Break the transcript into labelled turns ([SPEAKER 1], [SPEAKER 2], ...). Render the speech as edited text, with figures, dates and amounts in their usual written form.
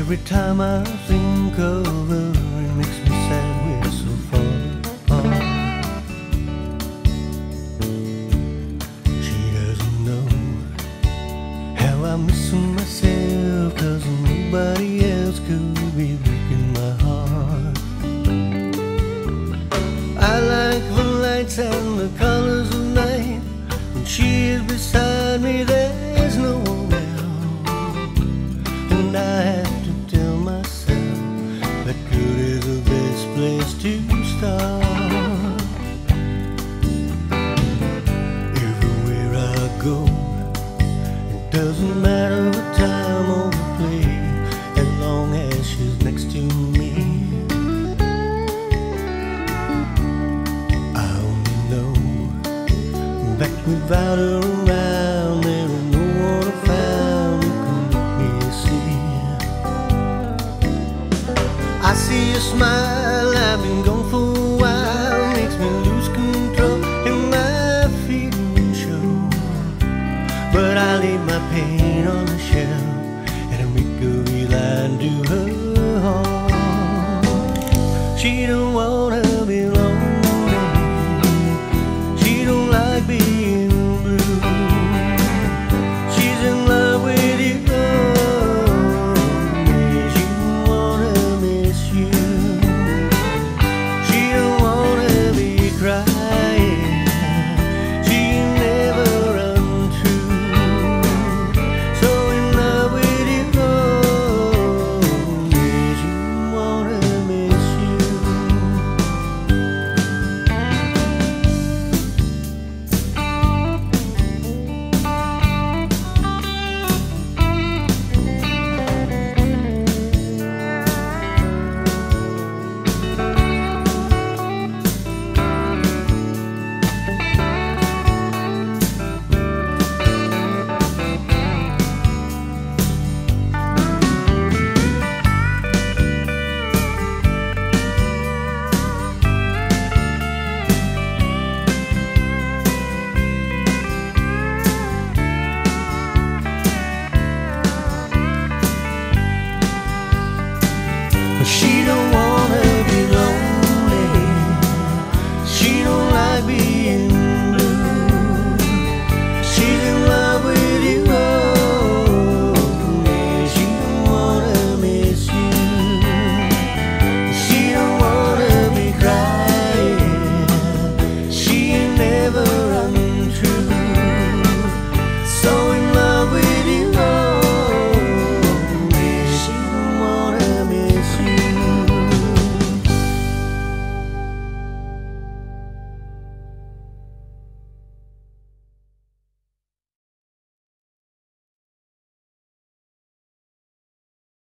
[SPEAKER 1] Every time I think of her, it makes me sad we're so far apart. She doesn't know how I'm missing myself, 'cause nobody else could be breaking my heart. I like the lights and the colors of night. When she is beside me, there's no one else. And I have to tell myself that good is the best place to start. Everywhere I go, it doesn't matter the time or the place, as long as she's next to me. I only know that without her around, there is no one around who can make me see. I see your smile, I've been gone for a while, makes me lose control and my feelings show. But I leave my pain on the shelf and I make a real line to her heart. She don't wanna be lonely, she don't like being blue. She's in love with you, she don't wanna miss you. She don't wanna be crying, she never untrue. So in love with you, she don't wanna miss you. She don't want